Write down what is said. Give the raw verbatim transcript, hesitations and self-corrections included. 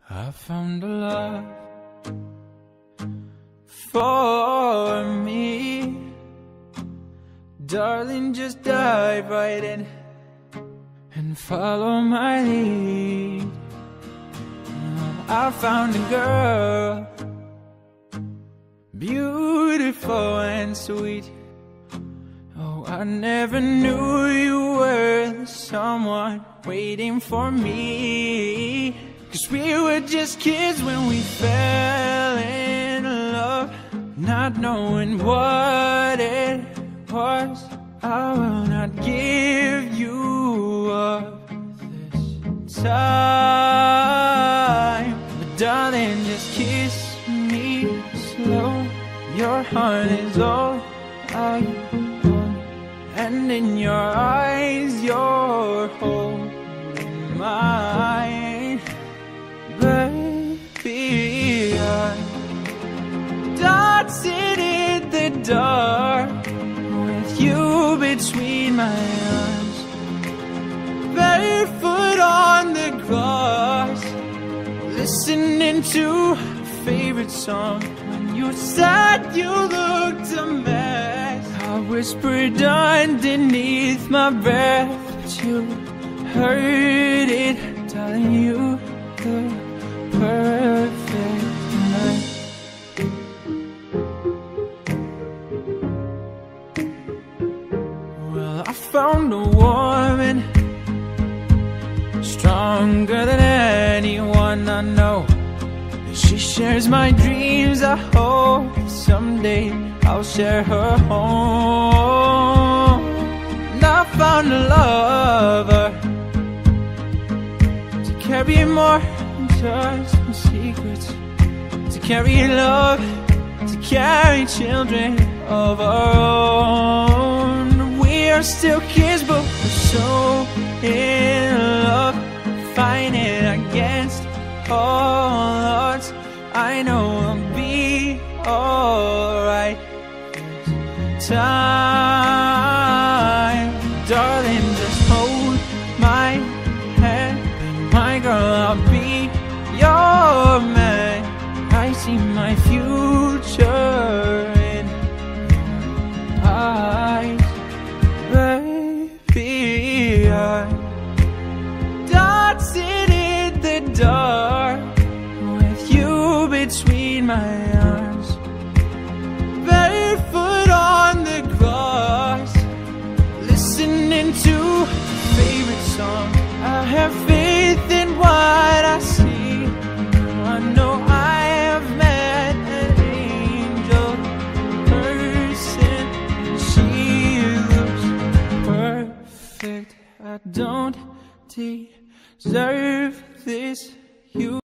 I found a love for me. Darling, just dive right in and follow my lead. I found a girl, beautiful and sweet. Oh, I never knew you were the someone waiting for me. 'Cause we were just kids when we fell in love, not knowing what it was. I will not give you up this time, but darling, just kiss me slow. Your heart is all I want, and in your eyes you're holding mine. Baby, I'm dancing in the dark with you between my arms, barefoot on the grass, listening to a favorite song. When you said you looked a mess, I whispered underneath my breath, but you heard it, telling you the perfect night. Well, I found a woman stronger than anyone I know. She shares my dreams. I hope someday I'll share her home. And I found a lover to carry more than just my secrets, to carry love, to carry children of our own. We are still kids, but we're so in love, fighting against all odds. I know I'll be alright this time. Darling, just hold my hand, my girl, I'll be your man. I see my future in your eyes, baby. I'm dancing in the dark with you between my arms, barefoot on the grass, listening to a favorite song. I have faith in what I see. I know I have met an angel person. She looks perfect. I don't deserve this. You